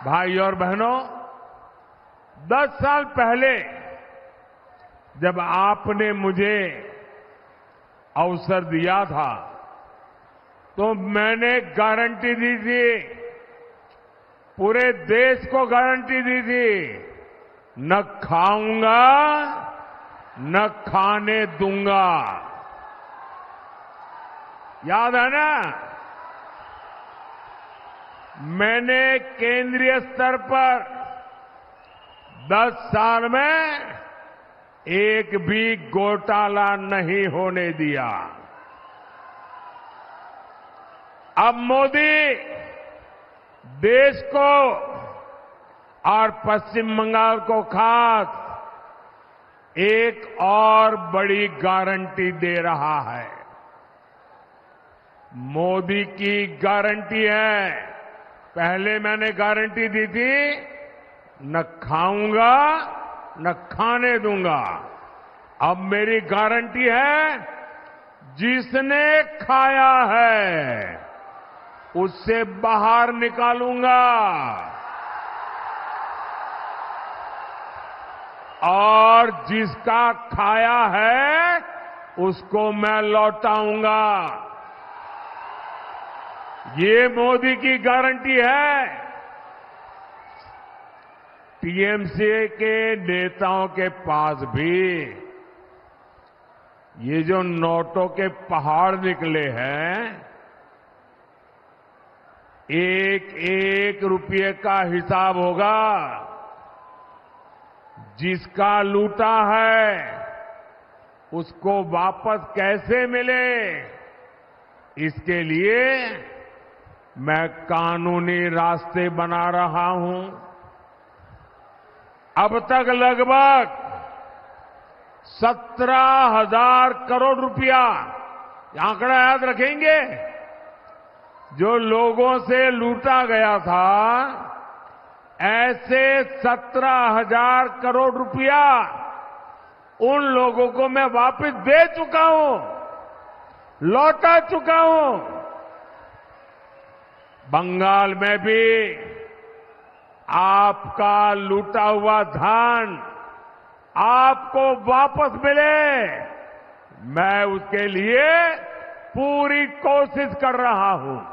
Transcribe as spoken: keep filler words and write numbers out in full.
भाई और बहनों, दस साल पहले जब आपने मुझे अवसर दिया था तो मैंने गारंटी दी थी, पूरे देश को गारंटी दी थी, न खाऊंगा न खाने दूंगा। याद है ना? मैंने केंद्रीय स्तर पर दस साल में एक भी घोटाला नहीं होने दिया। अब मोदी देश को और पश्चिम बंगाल को खास एक और बड़ी गारंटी दे रहा है। मोदी की गारंटी है, पहले मैंने गारंटी दी थी, न खाऊंगा न खाने दूंगा। अब मेरी गारंटी है, जिसने खाया है उससे बाहर निकालूंगा और जिसका खाया है उसको मैं लौटाऊंगा। ये मोदी की गारंटी है। टीएमसी के नेताओं के पास भी ये जो नोटों के पहाड़ निकले हैं, एक एक रुपये का हिसाब होगा। जिसका लूटा है उसको वापस कैसे मिले, इसके लिए मैं कानूनी रास्ते बना रहा हूं। अब तक लगभग सत्रह हजार करोड़ रुपया, आंकड़ा याद रखेंगे, जो लोगों से लूटा गया था, ऐसे सत्रह हजार करोड़ रुपया उन लोगों को मैं वापस दे चुका हूं, लौटा चुका हूं। बंगाल में भी आपका लूटा हुआ धन आपको वापस मिले, मैं उसके लिए पूरी कोशिश कर रहा हूं।